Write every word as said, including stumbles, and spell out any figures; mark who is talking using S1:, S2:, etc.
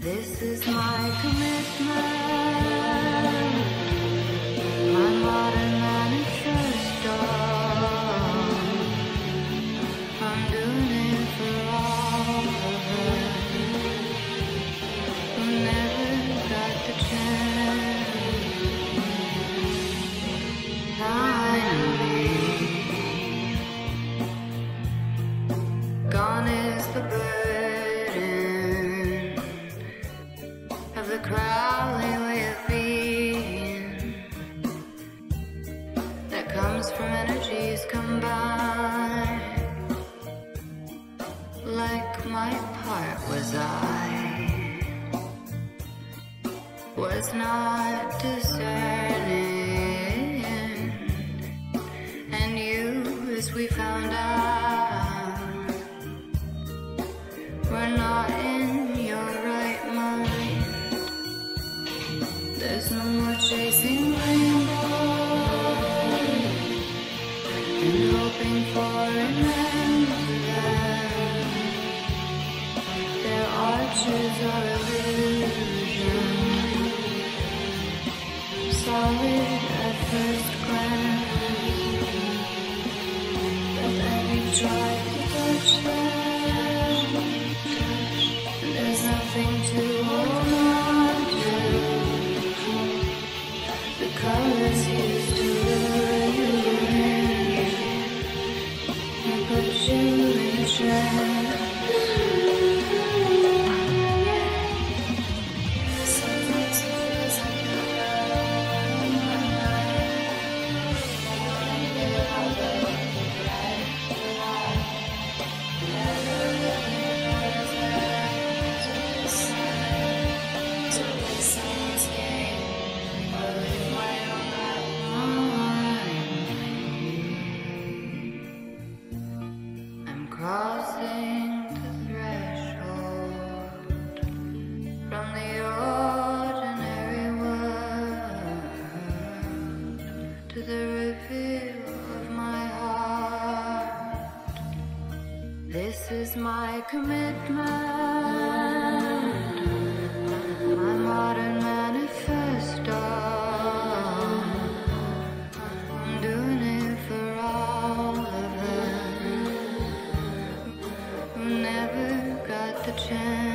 S1: This is my commitment, my modern manifesto. I'm doing it for all of us who never got the chance. Finally, gone is the burden of the crawling way of being that comes from energies combined. Like my part was I was not discerning, and you, as we found out, were not in your right mind. There's no more chasing rainbows and hoping for an endless. Their arches are illusion, solid at first glance, but then you try to touch them, and there's nothing to hold on to. The colors used to lure you in and put you in a trance. Crossing the threshold from the ordinary world to the reveal of my heart. This is my commitment, my modern manifesto. I'm doing it for all of us who never got the chance.